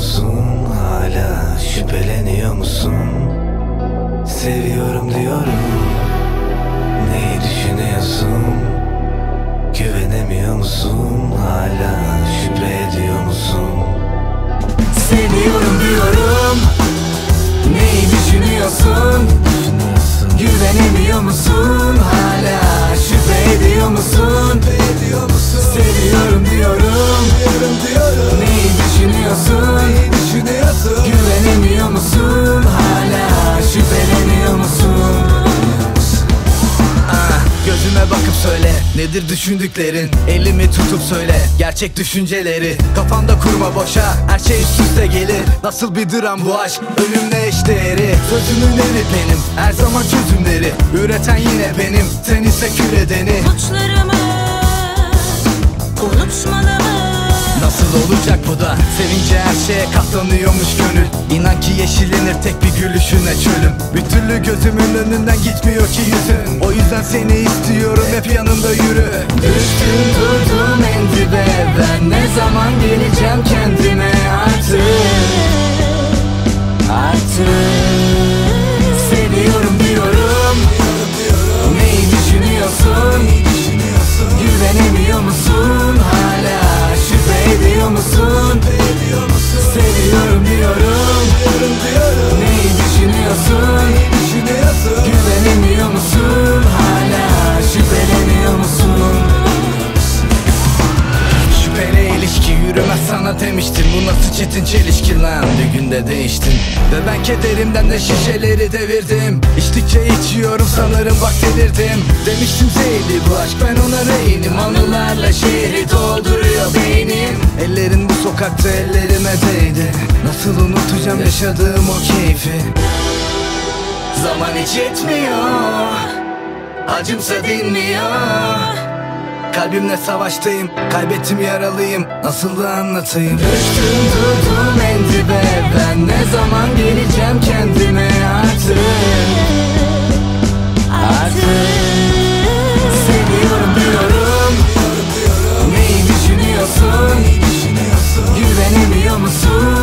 musun? Hala şüpheleniyor musun? Seviyorum diyorum. Neyi düşünüyorsun? Güvenemiyor musun? Hala şüphe ediyor musun? Seviyorum diyorum. Neyi düşünüyorsun? Güvenemiyor musun? Hala şüphe ediyor musun? Seviyorum diyorum. Neyi düşünüyorsun? Güvenemiyor musun? Hala şüpheleniyor musun? Gözüme bakıp söyle, nedir düşündüklerin? Elimi tutup söyle, gerçek düşünceleri. Kafanda kurma boşa, her şey üst üste gelir. Nasıl bir dram bu aşk, ölümle eşdeğeri. Sözümün eri benim, her zaman çözümleri. Üreten yine benim, sen ise kül edeni. Suçlarımı unutmalı mı? Nasıl olacak bu da? Sevince her şeye katlanıyormuş gönül. İnan ki yeşillenir tek bir gülüşüne çölüm. Bir türlü gözümün önünden gitmiyor ki yüzün. O yüzden seni istiyorum, hep yanımda yürü. Düştüm durdum en dibe. Ben ne zaman geleceğim kendime artık? Seviyorum diyorum. Neyi düşünüyorsun? Güvenemiyor musun? Hala şüphe ediyor musun? Seviyorum diyorum. Neyi düşünüyorsun? Güvenemiyor musun? Hala şüpheleniyor musun? Şüpheyle ilişki yürümez sana demiştim. Bu nasıl çetin çelişki lan, bir günde değiştin. Ve ben kederimden de şişeleri devirdim. İçtikçe içiyorum sanırım bak delirdim. Demiştim zehirli bu aşk, ben ona rehinim. Anılarla şehri dolduruyor beynim. Ellerin bu sokakta ellerime değdi. Nasıl unutacağım yaşadığım o keyfi? Zaman hiç yetmiyor, acımsa dinmiyor. Kalbimle savaştayım, kaybettim yaralıyım. Nasıl da anlatayım? Düştüm durdum en dibe. Ben ne zaman geleceğim kendime artık? Seviyorum diyorum. Neyi düşünüyorsun? Güvenemiyor musun?